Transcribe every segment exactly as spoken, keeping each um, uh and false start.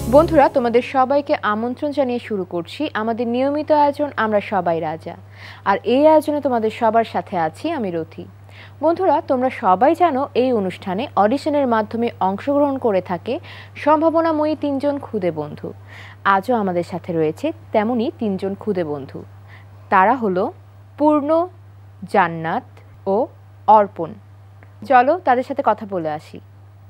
বন্ধুরা, তোমাদের সবাইকে আমন্ত্রণ জানিয়ে শুরু করছি আমাদের নিয়মিত আয়োজন আমরা সবাই রাজা। আর এই আয়োজনে তোমাদের সবার সাথে আছি আমি রথি। বন্ধুরা, তোমরা সবাই জানো এই অনুষ্ঠানে অডিশনের মাধ্যমে অংশগ্রহণ করে থাকে সম্ভাবনাময়ী তিনজন খুদে বন্ধু। আজও আমাদের সাথে রয়েছে তেমনই তিনজন খুদে বন্ধু। তারা হলো পূর্ণ, জান্নাত ও অর্পণ। চলো তাদের সাথে কথা বলে আসি।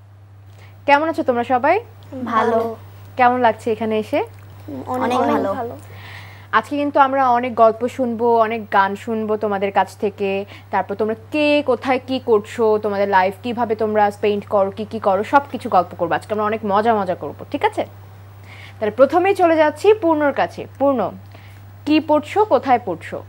কেমন আছো তোমরা সবাই? ভালো। কেমন লাগছে এখানে এসে? অনেক ভালো। আজকে কিন্তু আমরা অনেক গল্প শুনবো, অনেক গান শুনবো তোমাদের কাছ থেকে। তারপর তোমরা কে কোথায় কি করছো, তোমাদের লাইফ কিভাবে তোমরা স্পেন্ড করো, কি কি করো, সব কিছু গল্প করবো। আজকে আমরা অনেক মজা মজা করবো, ঠিক আছে? তাহলে প্রথমেই চলে যাচ্ছি পূর্ণর কাছে। পূর্ণ, কি পড়ছো, কোথায় পড়ছো?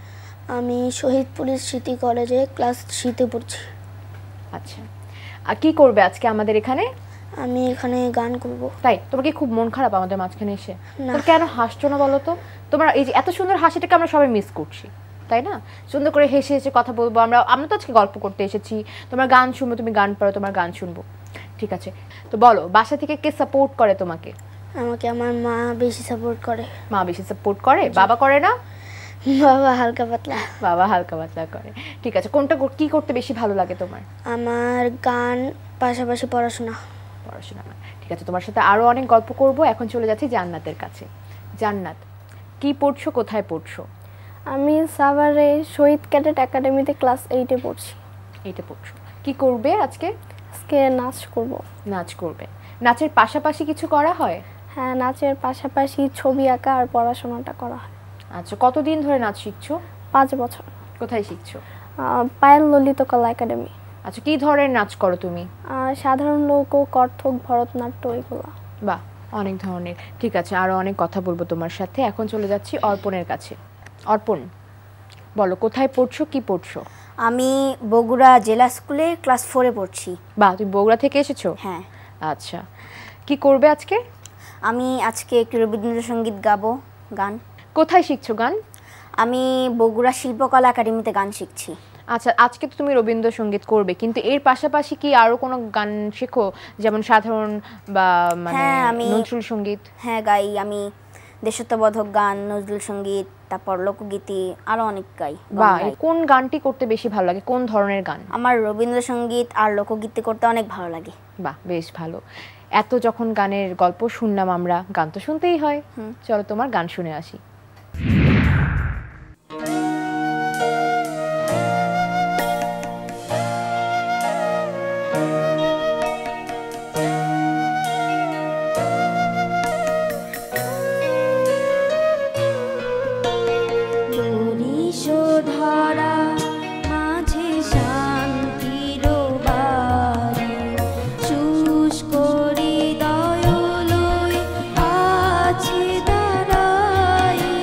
আমি শহীদপুরের স্মৃতি কলেজে ক্লাস থ্রিতে পড়ছি। আচ্ছা, আর কি করবে আজকে আমাদের এখানে? আমি এখানে গান করব। তাই? তোমার কি খুব মন খারাপ আমাদের মাঝখানে এসে? তুমি কেন হাসছো না বলো তো? তোমার এই যে এত সুন্দর হাসিটাকে আমরা সবাই মিস করছি, তাই না? সুন্দর করে হেসে হেসে কথা বলবো আমরা। আমরা তো আজকে গল্প করতে এসেছি, তোমার গান শুনবো, তুমি গান পারো, তোমার গান শুনবো, ঠিক আছে? তো বলো, বাসা থেকে কে সাপোর্ট করে তোমাকে? আমাকে আমার মা বেশি সাপোর্ট করে। মা বেশি সাপোর্ট করে, বাবা করে না? বাবা হালকা পাতলা। বাবা হালকা পাতলা করে, ঠিক আছে। কোনটা কি করতে বেশি ভালো লাগে তোমার? আমার গান, পাশাপাশি পড়াশোনা। পড়াশোনা, ঠিক আছে। তোমার সাথে আরো অনেক গল্প করব। এখন চলে যাচ্ছি জান্নাতের কাছে। জান্নাত, কি পড়ছো, কোথায় পড়ছো? আমি সাভারে শহীদ ক্যাডেট একাডেমিতে ক্লাস এইটে পড়ছি। এইটে পড়ছো। কি করবে আজকে? আজকে নাচ করব। নাচ করবে। নাচের পাশাপাশি কিছু করা হয়? হ্যাঁ, নাচের পাশাপাশি ছবি আঁকা আর পড়াশোনাটা করা হয়। আচ্ছা, কতদিন ধরে নাচ শিখছো? পাঁচ বছর। কোথায় শিখছো? পায়েল ললিত কলা একাডেমি। আচ্ছা, কি ধরনের নাচ করো তুমি? সাধারণ লোক, কত্থক, ভরতনাট্য, এগুলো। বাহ, অনেক ধরনের, ঠিক আছে। আরো অনেক কথা বলবো তোমার সাথে। এখন চলে যাচ্ছি অর্পণের কাছে। অর্পণ, বলো, কোথায় পড়ছো, কি পড়ছো? আমি বগুড়া জেলা স্কুলে ক্লাস ফোরে পড়ছি। বাহ, তুমি বগুড়া থেকে এসেছো? হ্যাঁ। আচ্ছা, কি করবে আজকে? আমি আজকে একটু রবীন্দ্রসঙ্গীত গাবো, গান। কোথায় শিখছো গান? আমি বগুড়া শিল্পকলা একাডেমিতে গান শিখছি। আচ্ছা, আজকে তো তুমি রবীন্দ্রসঙ্গীত করবে, কিন্তু এর পাশাপাশি কি আরো কোনো গান শেখো, যেমন সাধারণ বা মানে নজরুল সঙ্গীত? হ্যাঁ, গাই। আমি দেশাত্মবোধক গান, নজরুল সঙ্গীত, তারপর লোকগীতি, আরো অনেক গাই। বা কোন গানটি করতে বেশি ভালো লাগে, কোন ধরনের গান? আমার রবীন্দ্রসঙ্গীত আর লোকগীতি করতে অনেক ভালো লাগে। বাহ, বেশ ভালো। এত যখন গানের গল্প শুনলাম আমরা, গান তো শুনতেই হয়। চলো তোমার গান শুনে আসি। দয়ালয় আছে দাঁড়াই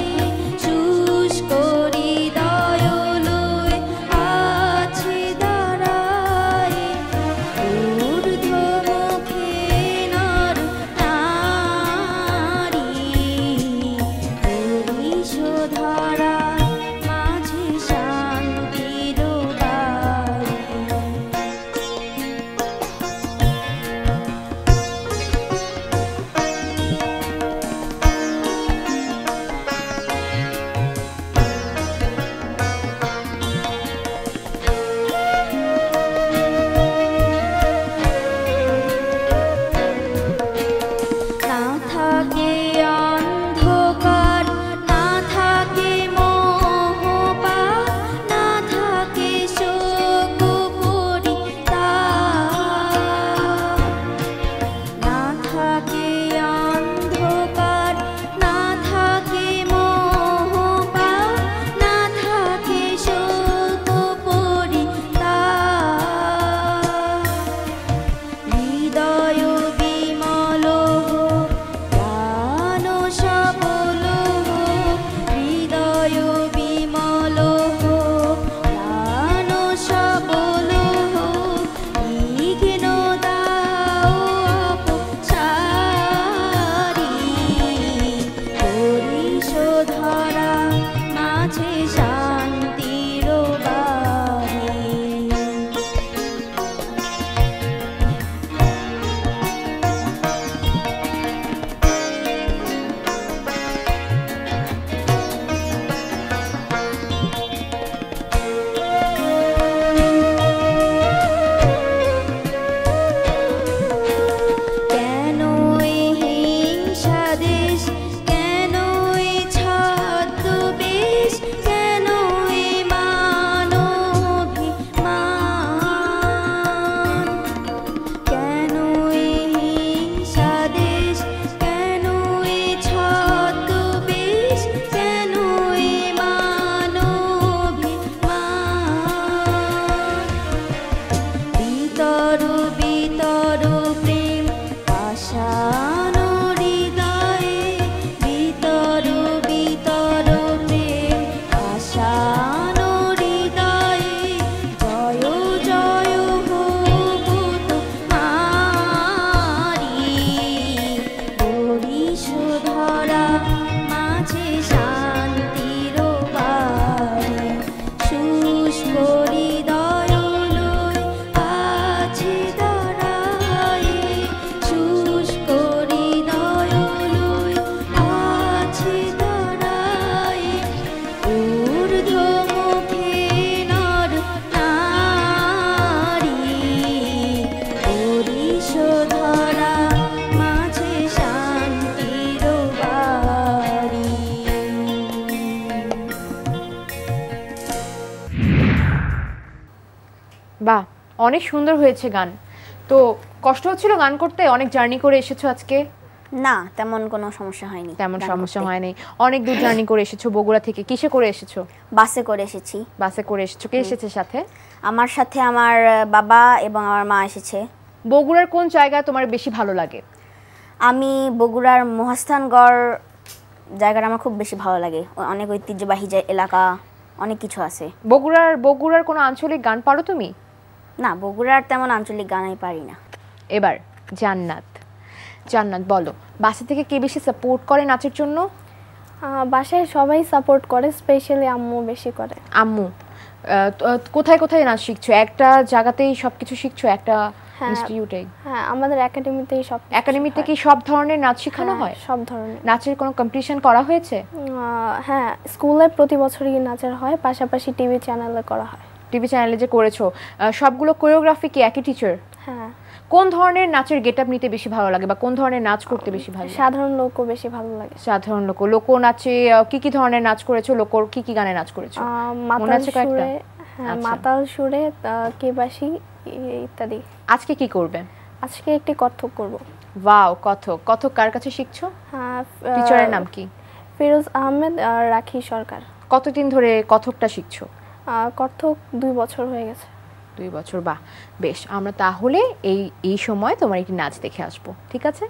অনেক সুন্দর হয়েছে গান। তো কষ্ট হচ্ছিল গান করতে? অনেক জার্নি করে এসেছো আজকে? না, তেমন কোনো সমস্যা হয়নি। তেমন সমস্যা হয়নি। অনেক দূর জার্নি করে এসেছো বগুড়া থেকে। কিসে করে এসেছো? বাসে করে এসেছি। বাসে করে এসেছো। কে এসেছে সাথে? আমার সাথে আমার বাবা এবং আমার মা এসেছে। বগুড়ার কোন জায়গা তোমার বেশি ভালো লাগে? আমি বগুড়ার মহাস্থানগড় জায়গাটা আমার খুব বেশি ভালো লাগে। অনেক ঐতিহ্যবাহী যে এলাকা, অনেক কিছু আছে। বগুড়ার বগুড়ার কোনো আঞ্চলিক গান পারো তুমি? না, বগুড়ার তেমন আঞ্চলিক গান আমি পারি না। এবার জান্নাত, জান্নাত বলো, বাসা থেকে কে বেশি সাপোর্ট করে নাচের জন্য? বাসায় সবাই সাপোর্ট করে, স্পেশালি আম্মু বেশি করে। আম্মু। কোথায় কোথায় নাচ শিখছো? একটা জায়গাতেই সবকিছু শিখছো? একটা ইনস্টিটিউটে? হ্যাঁ, আমাদের একাডেমিতেই সব। একাডেমিতে কি সব ধরনের নাচ শেখানো হয়? সব ধরনের। নাচের কোনো কম্পিটিশন করা হয়েছে? হ্যাঁ, স্কুলে প্রতি বছরই নাচের হয়, পাশাপাশি টিভি চ্যানেলে করা হয়। টিভি চ্যানেলে যে করেছো, সবগুলো কোরিওগ্রাফি কি একই টিচার? হ্যাঁ। কোন ধরনের নাচের গেটআপ নিতে বেশি ভালো লাগে বা কোন ধরনের নাচ করতে বেশি ভালো লাগে? সাধারণ লোকও বেশি ভালো লাগে। সাধারণ লোক। লোক নাচে কি কি ধরনের নাচ করেছো? লোকর কি কি গানে নাচ করেছো? মাতাল সুরে, হ্যাঁ, মাতাল সুরে, কেবাসি ইত্যাদি। আজকে কি করবে? আজকে একটি কত্থক করব। ওয়াও, কত্থক। কত্থক কার কাছে শিখছো? হ্যাঁ, টিচারের নাম কি? ফিরোজ আহমেদ আর রাখি সরকার। কতদিন ধরে কত্থকটা শিখছো? কত্থক দুই বছর হয়ে গেছে। দুই বছর, বাহ, বেশ। আমরা তাহলে এই এই সময় তোমার একটি নাচ দেখে আসবো, ঠিক আছে?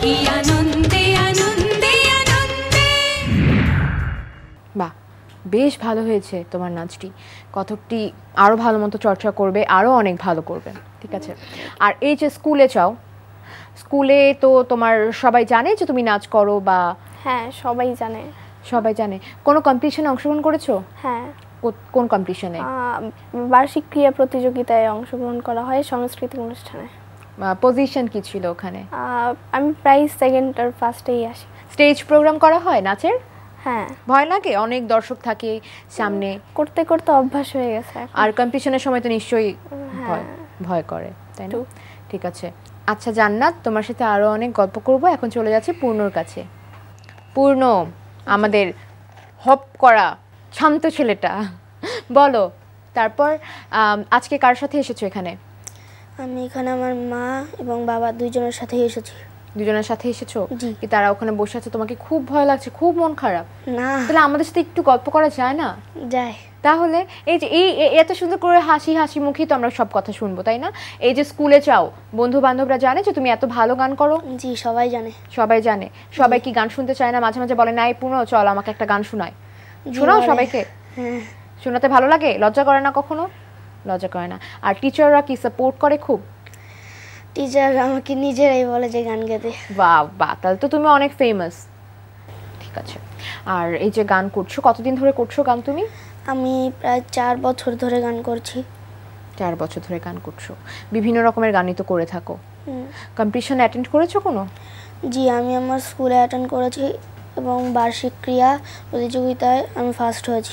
কি আনন্দে আনন্দে আনন্দে। বাহ, বেশ ভালো হয়েছে তোমার নাচটি। কত্থকটি আরও ভালো মতো চর্চা করবে, আরও অনেক ভালো করবে, ঠিক আছে? আর এই যে স্কুলে চাও, স্কুলে তো তোমার সবাই জানে যে তুমি নাচ করো বা? হ্যাঁ, সবাই জানে। সবাই জানে। কোনো কম্পিটিশনে অংশগ্রহণ করেছো? হ্যাঁ। কোন কম্পিটিশনে? বার্ষিক ক্রীড়া প্রতিযোগিতায় অংশগ্রহণ করা হয়, সাংস্কৃতিক অনুষ্ঠানে। পজিশন কি ছিল ওখানে? আমি প্রাইজ সেকেন্ড আর ফার্স্টেই আসি। স্টেজ প্রোগ্রাম করা হয় নাচের? হ্যাঁ। ভয় লাগে? অনেক দর্শক থাকে সামনে। করতে করতে অভ্যাস হয়ে গেছে। আর কম্পিটিশনের সময় তো নিশ্চয়ই ভয় ভয় করে, তাই না? ঠিক আছে। আচ্ছা জান্নাত, তোমার সাথে আরো অনেক গল্প করব। এখন চলে যাচ্ছে পূর্ণর কাছে। পূর্ণ, আমাদের হপ করা শান্ত ছেলেটা, বলো তারপর আজকে কার সাথে এসেছো এখানে? আমি এখানে আমার মা এবং বাবা দুইজনের সাথে এসেছি। দুজনের সাথে এসেছো? কি তারা ওখানে বসে আছে, তোমাকে খুব ভয় লাগছে, খুব মন খারাপ? না। তাহলে আমাদের সাথে একটু গল্প করা যায় না? যায়। তাহলে এই যে এই এত সুন্দর করে হাসি হাসি মুখেই তো আমরা সব কথা শুনবো, তাই না? এই যে স্কুলে যাও, বন্ধু বান্ধবরা জানে যে তুমি এত ভালো গান করো? জি, সবাই জানে। সবাই জানে। সবাই কি গান শুনতে চায় না? মাঝে মাঝে বলে নাই পূর্ণ চল আমাকে একটা গান শোনায়। শোনাও সবাইকে? হ্যাঁ। শোনাতে ভালো লাগে? লজ্জা করে না কখনো? লজ্জা করে না। আর টিচাররা কি সাপোর্ট করে খুব? টিচার আমাকে নিজেরাই বলে যে গান গাইতে। বাহ বাহ, তাহলে তো তুমি অনেক ফেমাস। ঠিক আছে। আর এই যে গান করছো, কতদিন ধরে করছো গান তুমি? আমি প্রায় চার বছর ধরে গান করছি। চার বছর ধরে গান করছো, বিভিন্ন রকমের গানই তো করে থাকো। কম্পিটিশন অ্যাটেন্ড করেছো কোনো? জি, আমি আমার স্কুলে অ্যাটেন্ড করেছি এবং বার্ষিক ক্রীড়া প্রতিযোগিতায় আমি ফার্স্ট হয়েছি।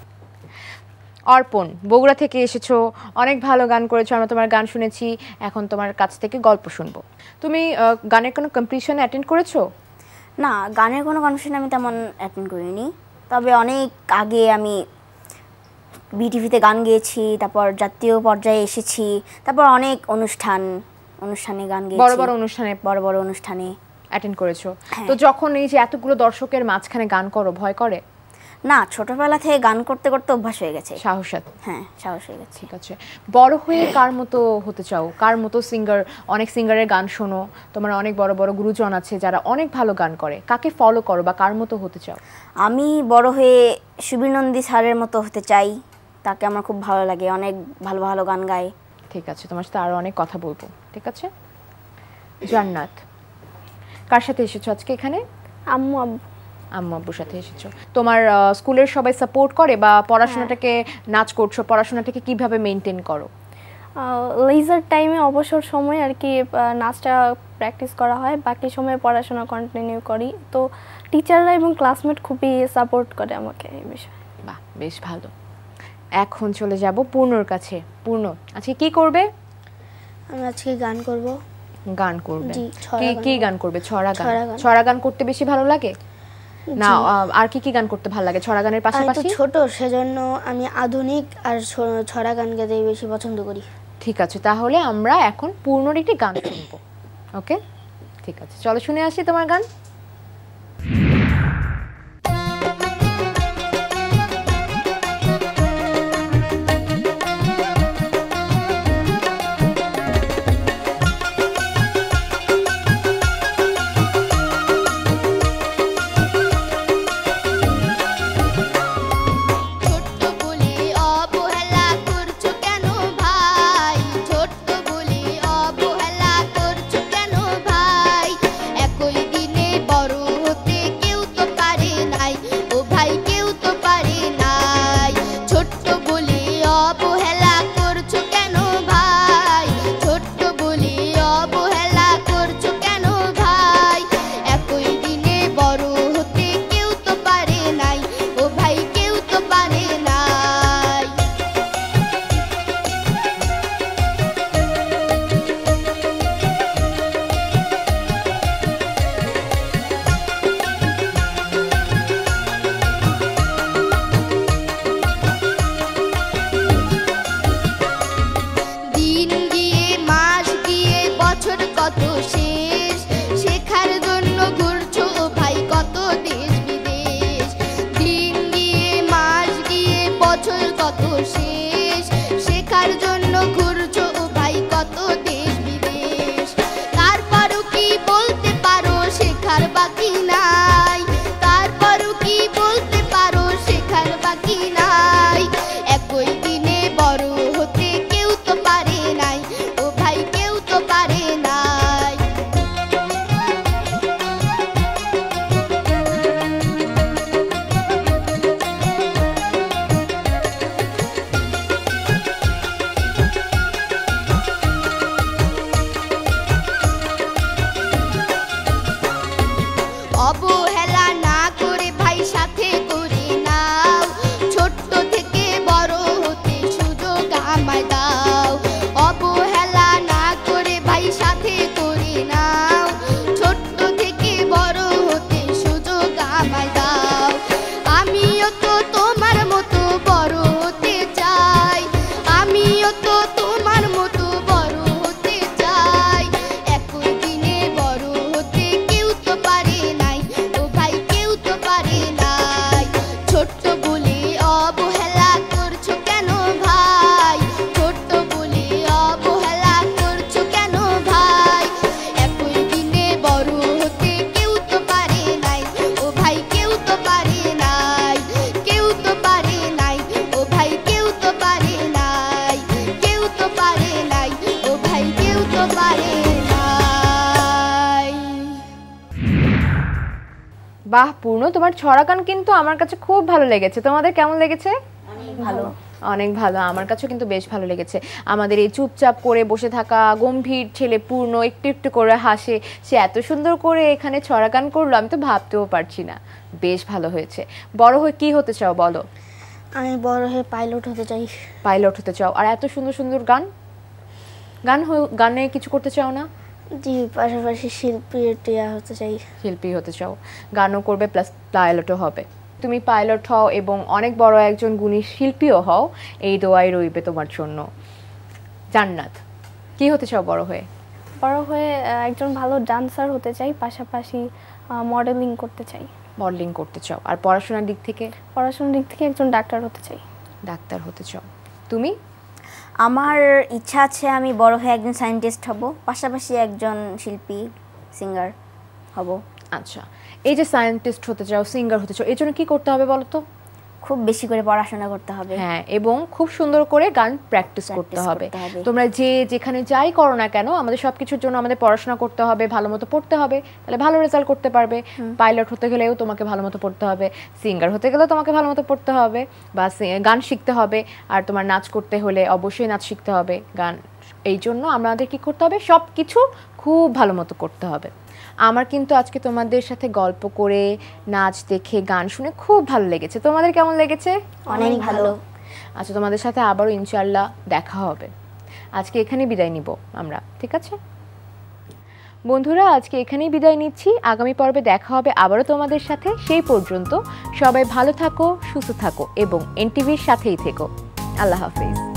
অর্পণ, বগুড়া থেকে এসেছো, অনেক ভালো গান করেছো, আমরা তোমার গান শুনেছি। এখন তোমার কাছ থেকে গল্প শুনবো। তুমি গানের কোনো কম্পিটিশনে অ্যাটেন্ড করেছো? না, গানের কোনো কম্পিটিশনে আমি তেমন অ্যাটেন্ড করিনি। তবে অনেক আগে আমি বিটিভিতে গান গেয়েছি, তারপর জাতীয় পর্যায়ে এসেছি, তারপর অনেক অনুষ্ঠান অনুষ্ঠানে গান গেয়েছি। বড় বড় অনুষ্ঠানে? বড় বড় অনুষ্ঠানে অ্যাটেন্ড করেছো। তো যখন এই যে এতগুলো দর্শকের মাঝখানে গান করো, ভয় করে? না, ছোটবেলা থেকে গান করতে করতে অভ্যাস হয়ে গেছে। সাহস আছে? হ্যাঁ, সাহস হয়ে গেছে। ঠিক আছে। বড় হয়ে কার মতো হতে চাও? কার মতো সিঙ্গার? অনেক সিঙ্গারের গান শোনো, তোমার অনেক বড় বড় গুরুজন আছে যারা অনেক ভালো গান করে, কাকে ফলো করো বা কার মতো হতে চাও? আমি বড় হয়ে সুবীর নন্দী স্যারের মতো হতে চাই। তাকে আমার খুব ভালো লাগে, অনেক ভালো ভালো গান গায়। ঠিক আছে, তোমার সাথে আরো অনেক কথা বলবো। ঠিক আছে। জান্নাত, কার সাথে এসেছো আজকে এখানে? আম্মু আব্বু। আম্মু আব্বুর সাথে এসেছো। তোমার স্কুলের সবাই সাপোর্ট করে বা পড়াশোনাটাকে, নাচ করছো, পড়াশোনাটাকে কিভাবে মেনটেন করো? লেজার টাইমে, অবসর সময় আর কি নাচটা প্র্যাকটিস করা হয়, বাকি সময় পড়াশোনা কন্টিনিউ করি। তো টিচাররা এবং ক্লাসমেট খুবই সাপোর্ট করে আমাকে এই বিষয়ে। বাহ, বেশ ভালো। এখন চলে যাব পূর্ণর কাছে। পূর্ণ, আজকে কি করবে? আমি আজকে গান করব। গান করবে? জি, কি কি গান করবে? ছড়া গান? ছড়া গান। ছড়া গান করতে বেশি ভালো লাগে না আর কি কি গান করতে ভালো লাগে ছড়া গানের পাশাপাশি? আমি তো ছোট, সেজন্য আমি আধুনিক আর ছড়া গান গাইতে বেশি পছন্দ করি। ঠিক আছে, তাহলে আমরা এখন পূর্ণর একটি গান শুনবো। ওকে, ঠিক আছে, চলো শুনে আসি তোমার গান। ছোট্ট বলে অবহেলা করছো কেন ভাই? একই দিনে বাহ পূর্ণ, তোমার ছড়া গান কিন্তু আমার কাছে খুব ভালো লেগেছে। তোমাদের কেমন লেগেছে? ভালো। অনেক ভালো, আমার কাছেও কিন্তু বেশ ভালো লেগেছে। আমাদের এই চুপচাপ করে বসে থাকা গম্ভীর ছেলে পূর্ণ একটু একটু করে হাসে, সে এত সুন্দর করে এখানে ছড়া গান করলো, আমি তো ভাবতেও পারছি না। বেশ ভালো হয়েছে। বড় হয়ে কি হতে চাও বলো? আমি বড় হয়ে পাইলট হতে চাই। পাইলট হতে চাও, আর এত সুন্দর সুন্দর গান গান গানে কিছু করতে চাও না? জি, পাশাপাশি শিল্পী টিয়া হতে চাই। শিল্পী হতে চাও, গানও করবে প্লাস পাইলটও হবে। তুমি পাইলট হও এবং অনেক বড় একজন গুণী শিল্পীও হও, এই দোয়াই রইবে তোমার জন্য। জান্নাত, কি হতে চাও বড় হয়ে? বড় হয়ে আহ, একজন ভালো ডান্সার হতে চাই, পাশাপাশি মডেলিং করতে চাই। মডেলিং করতে চাও, আর পড়াশোনার দিক থেকে? পড়াশোনার দিক থেকে একজন ডাক্তার হতে চাই। ডাক্তার হতে চাও। তুমি? আমার ইচ্ছা আছে আমি বড় হয়ে একজন সায়েন্টিস্ট হব, পাশাপাশি একজন শিল্পী সিঙ্গার হব। আচ্ছা, এই যে সায়েন্টিস্ট হতে চাও, সিঙ্গার হতে চাও, এর জন্য কি করতে হবে বলো তো? খুব বেশি করে পড়াশোনা করতে হবে। হ্যাঁ, এবং খুব সুন্দর করে গান প্র্যাকটিস করতে Practice হবে। করতে হবে। তোমরা যে যেখানে যাই করো না কেন, আমাদের সব কিছুর জন্য আমাদের পড়াশোনা করতে হবে, ভালো মতো পড়তে হবে, তাহলে ভালো রেজাল্ট করতে পারবে। পাইলট হতে গেলেও তোমাকে ভালো মতো পড়তে হবে, সিঙ্গার হতে গেলেও তোমাকে ভালো মতো পড়তে হবে, বা সি- গান শিখতে হবে, আর তোমার নাচ করতে হলে অবশ্যই নাচ শিখতে হবে, গান। এই জন্য আমাদের কি করতে হবে, সব কিছু খুব ভালো মতো করতে হবে। আমার কিন্তু আজকে তোমাদের সাথে গল্প করে, নাচ দেখে, গান শুনে খুব ভালো লেগেছে। তোমাদের কেমন লেগেছে? অনেক ভালো। আচ্ছা, তোমাদের সাথে আবারও ইনশাআল্লাহ দেখা হবে। আজকে এখানেই বিদায় নিব আমরা, ঠিক আছে বন্ধুরা? আজকে এখানেই বিদায় নিচ্ছি, আগামী পর্বে দেখা হবে আবারও তোমাদের সাথে। সেই পর্যন্ত সবাই ভালো থাকো, সুস্থ থাকো এবং এনটিভির সাথেই থেকো। আল্লাহ হাফেজ।